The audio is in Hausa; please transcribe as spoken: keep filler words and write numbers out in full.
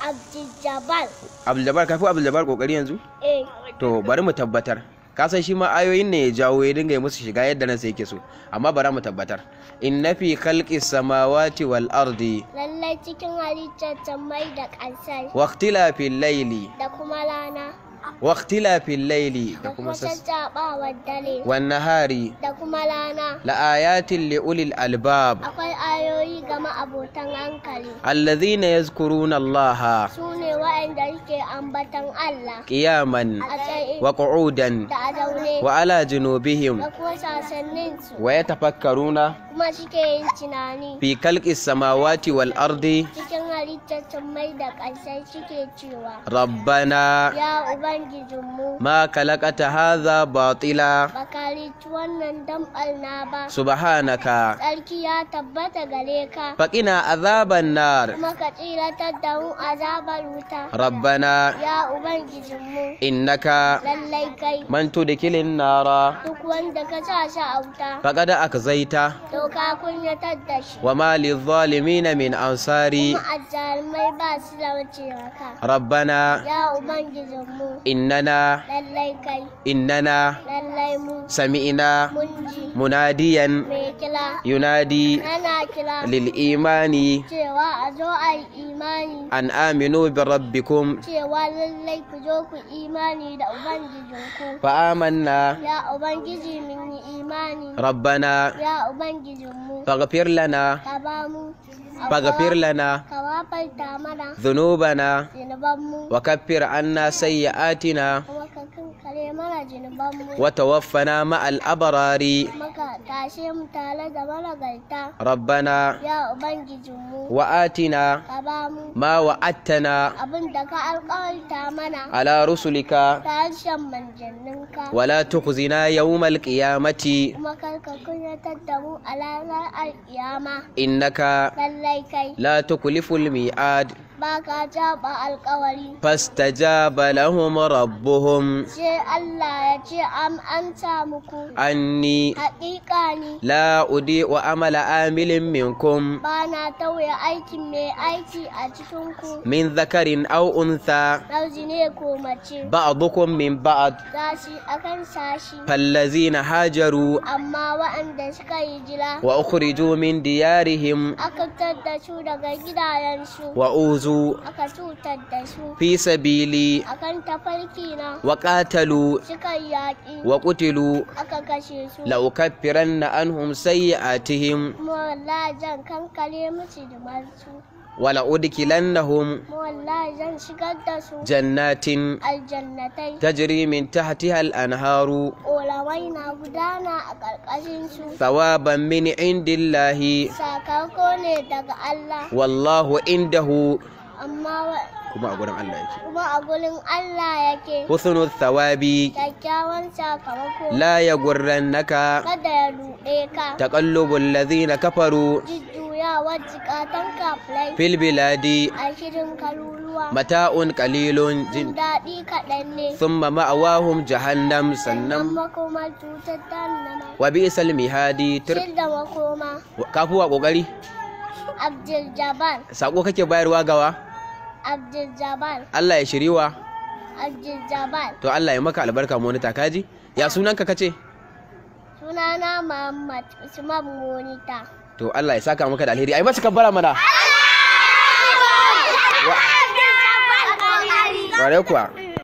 Abdul Jabbar. Abdul Jabbar kafi Abdul Jabbar kokari yanzu? Eh. To bari mu tabbatar. Ka san shi ma ayoyin ne ya jawo ya dinga yi musu shiga yadda nan sai yake so. Amma bari mu tabbatar. Inna fi khalqis samawati wal ardi. Lallai cikin halittar sammai da ƙasai. Wa ikhtilafil layli. Da kuma rana. Wa ikhtilafil layli Da kuma sassaɓawar dare. wan nahari. Da kuma rana. La ayatin li ulil albab. Akwai ayoyi ga ma'abotan hankali. Alladhina yazkuruna Allah Su ne waɗanda suke ambatan Allah. qiyaman A tsaye. wa qu'udan Da a zaune. wa ala junubihim Da kuma sasanninsu. wa yatafakkaruna Kuma suke yin tunani. fi khalqis samawati wal ardi. Cikin halittar sammai da ƙasai suke cewa. Rabbana Ya Ubangijinmu. ma khalaqata hadha batila Baka halicci wannan damɓarna ba. subhanaka Tsarki ya tabbata gare ka. faqina azaban nar. Kuma ka tsiratar da mu azabar wuta. Rabbana Ya Ubangijinmu. innaka Lallai kai. man tudkilin nara Duk wanda ka sa shi a wuta. faqad akzaita To ka kunyatar da shi. wa ma lidh-dhalimin min ansari. Kuma azzalumai ba su da wuce haka. Rabbana Ya Ubangijinmu. innana Lallai kai. innana Lallai mu. sami'na Mun ji. munadiyan Mai kila. yunadi Ana kira. lil imani Cewa a zo a yi imani. an aminu bi rabbikum Cewa lallai ku zo ku imani da Ubangijinku. fa amanna. Ya Ubangiji mun yi imani. Rabbana Ya Ubangijinmu. faghfir lana Ka ba mu. faghfir lana Ka wafarta mana. dhunubana Zinubanmu. wa kaffir anna sayyi'atina Kuma ka kankare mana zinubanmu. wa tawaffana ma'al abrari. Kuma ka tashe mu tare da managarta. Rabbana Ya Ubangijinmu. wa atina Ka ba mu. ma wa'adtana Abin da ka alƙawarta mana. ala rusulika Ta harshen manjanninka. wa la tukhzina yawmal qiyamati Kuma kar ka kunyatar da mu a ranar alƙiyama. innaka Lallai kai. la tukliful mi'ad. Ba ka jaɓa alƙawari. fastajaba lahum rabbuhum Sai Allah ya ce an amsa muku. anni Haƙiƙa ni. la udi'u amala amilin minkum Ba na tauye aikin mai aiki a cikinku. min dhakarin aw untha Nauji ne ko mace. ba'dukum min ba'd Sashi akan sashi. fallazina hajaru Amma waɗanda suka yi jira. wa ukhriju min diyarihim Aka fitar da su daga gidajensu. wa uzu Aka cutar da su. fi sabili Akan tafarki na. wa qatalu Suka yi yaƙi. wa qutilu Aka kashe su. la ukaffiranna anhum sayyi'atihim Kuma wallahi zan kankare musu dumarsu. wa la udkilannahum Kuma wallahi zan shigar da su. jannatin Aljannatai. tajri min tahtiha al-anharu Ƙoramai na gudana a ƙarƙashinsu. thawaban min indillahi Sakamako ne daga Allah. wallahu indahu Amma wa- kuma a gurin Allah yake kuma a gurin Allah yake. husnul thawabi Kyakkyawan sakamako. la yaghurrannaka Kada ya ruɗe ka. taqallubul ladhina kafaru Jujjuyawar jikatan kafirai. fil biladi A shirin karuruwa. mata'un qalilun Jin jin daɗi kaɗan ne. thumma ma'awahum jahannam Sannan sannan makoma cutar nama. wa bi'sal mihadi tir Shir da makoma. kafuwa kokari Abdul Jabbar. sako kake bayarwa gawa Abdul Jabbar. Allah ya shiriwa Abdul Jabbar. to Allah ya maka albarka monita kaji ya sunanka kace Sunana Muhammad Usman Monita. to Allah ya saka maka da alheri ai masa kabbara mana wa kuwa